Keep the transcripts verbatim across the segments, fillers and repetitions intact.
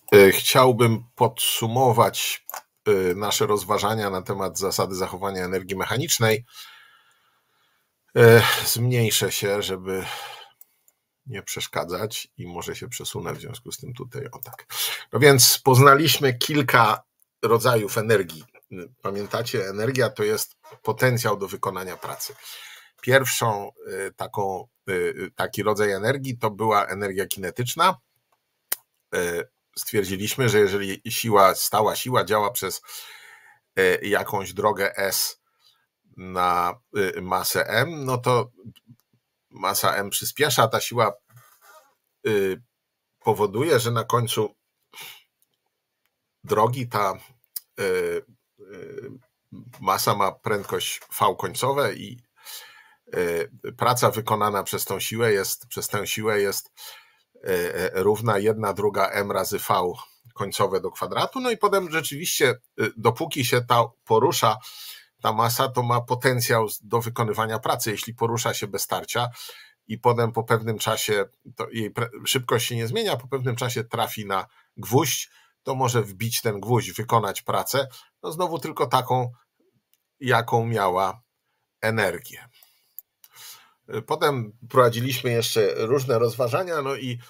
Chciałbym podsumować nasze rozważania na temat zasady zachowania energii mechanicznej. Zmniejszę się, żeby nie przeszkadzać i może się przesunę w związku z tym tutaj, o tak. No więc poznaliśmy kilka rodzajów energii. Pamiętacie, energia to jest potencjał do wykonania pracy. Pierwszą taką, taki rodzaj energii to była energia kinetyczna. Stwierdziliśmy, że jeżeli siła, stała siła działa przez jakąś drogę S na masę M, no to masa M przyspiesza, ta siła powoduje, że na końcu drogi ta masa ma prędkość V końcowe i praca wykonana przez tą siłę jest, przez tę siłę jest równa jedna druga M razy V końcowe do kwadratu. No i potem rzeczywiście, dopóki się ta porusza, ta masa, to ma potencjał do wykonywania pracy. Jeśli porusza się bez tarcia i potem po pewnym czasie, to jej szybkość się nie zmienia, po pewnym czasie trafi na gwóźdź, to może wbić ten gwóźdź, wykonać pracę, no znowu tylko taką, jaką miała energię. Potem prowadziliśmy jeszcze różne rozważania, no i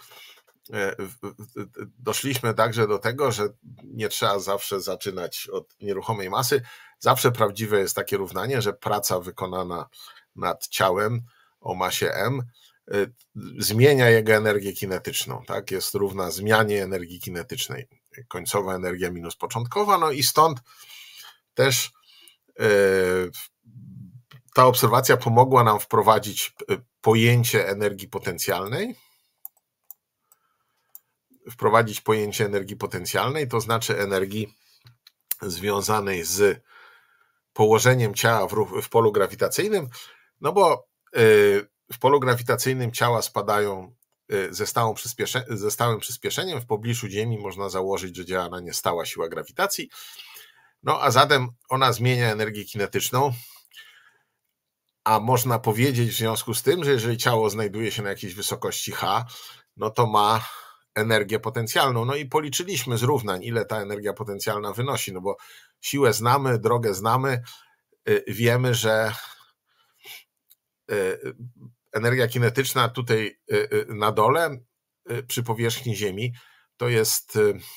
doszliśmy także do tego, że nie trzeba zawsze zaczynać od nieruchomej masy. Zawsze prawdziwe jest takie równanie, że praca wykonana nad ciałem o masie M zmienia jego energię kinetyczną, tak? Jest równa zmianie energii kinetycznej. Końcowa energia minus początkowa, no i stąd też ta obserwacja pomogła nam wprowadzić pojęcie energii potencjalnej. Wprowadzić pojęcie energii potencjalnej, to znaczy energii związanej z położeniem ciała w, ruch, w polu grawitacyjnym, no bo w polu grawitacyjnym ciała spadają ze, stałą przyspiesze, ze stałym przyspieszeniem. W pobliżu Ziemi można założyć, że działa na nie stała siła grawitacji. No a zatem ona zmienia energię kinetyczną, a można powiedzieć w związku z tym, że jeżeli ciało znajduje się na jakiejś wysokości h, no to ma energię potencjalną. No i policzyliśmy z równań, ile ta energia potencjalna wynosi, no bo siłę znamy, drogę znamy, wiemy, że energia kinetyczna tutaj na dole przy powierzchni Ziemi to jest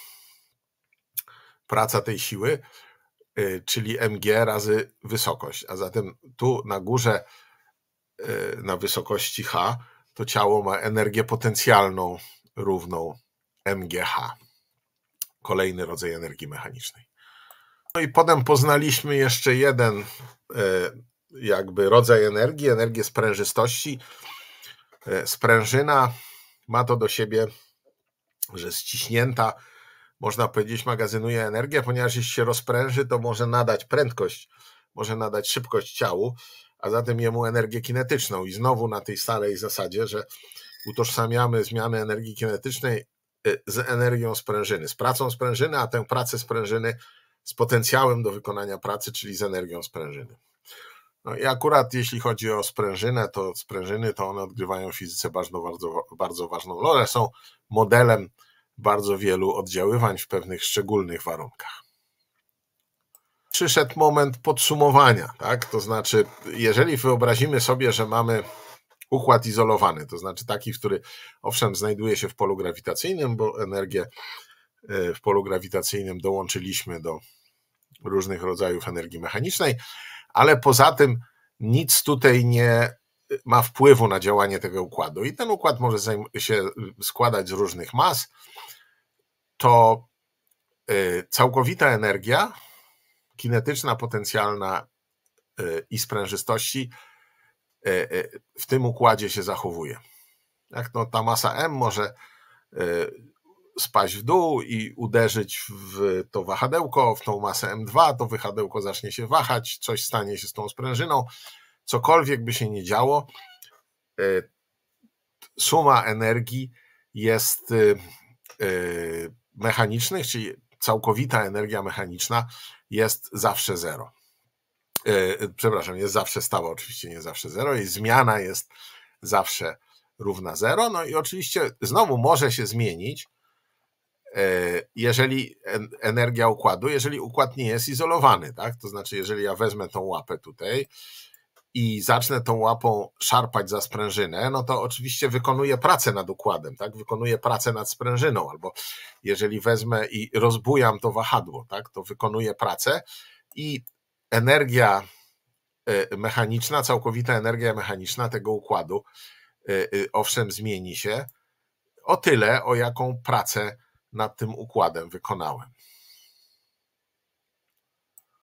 praca tej siły, czyli mg razy wysokość, a zatem tu na górze na wysokości h to ciało ma energię potencjalną równą mgh. Kolejny rodzaj energii mechanicznej. No i potem poznaliśmy jeszcze jeden jakby rodzaj energii, energię sprężystości. Sprężyna ma to do siebie, że ściśnięta, można powiedzieć, magazynuje energię, ponieważ jeśli się rozpręży, to może nadać prędkość, może nadać szybkość ciału, a zatem jemu energię kinetyczną. I znowu na tej starej zasadzie, że utożsamiamy zmianę energii kinetycznej z energią sprężyny, z pracą sprężyny, a tę pracę sprężyny z potencjałem do wykonania pracy, czyli z energią sprężyny. No i akurat jeśli chodzi o sprężynę, to sprężyny to one odgrywają w fizyce bardzo, bardzo, bardzo ważną rolę, są modelem bardzo wielu oddziaływań w pewnych szczególnych warunkach. Przyszedł moment podsumowania, tak? To znaczy, jeżeli wyobrazimy sobie, że mamy układ izolowany, to znaczy taki, w który owszem znajduje się w polu grawitacyjnym, bo energię w polu grawitacyjnym dołączyliśmy do różnych rodzajów energii mechanicznej, ale poza tym nic tutaj nie ma wpływu na działanie tego układu i ten układ może się składać z różnych mas, to całkowita energia kinetyczna, potencjalna i sprężystości w tym układzie się zachowuje. Jak no, ta masa M może spaść w dół i uderzyć w to wahadełko, w tą masę M dwa, to wahadełko zacznie się wahać, coś stanie się z tą sprężyną, cokolwiek by się nie działo, suma energii jest mechanicznych, czyli całkowita energia mechaniczna jest zawsze zero. Przepraszam, jest zawsze stała, oczywiście nie zawsze zero, i zmiana jest zawsze równa zero. No i oczywiście znowu może się zmienić, jeżeli energia układu, jeżeli układ nie jest izolowany, tak? To znaczy, jeżeli ja wezmę tą łapę tutaj i zacznę tą łapą szarpać za sprężynę, no to oczywiście wykonuję pracę nad układem, tak? Wykonuję pracę nad sprężyną, albo jeżeli wezmę i rozbujam to wahadło, tak? To wykonuję pracę i energia mechaniczna, całkowita energia mechaniczna tego układu, owszem, zmieni się o tyle, o jaką pracę nad tym układem wykonałem.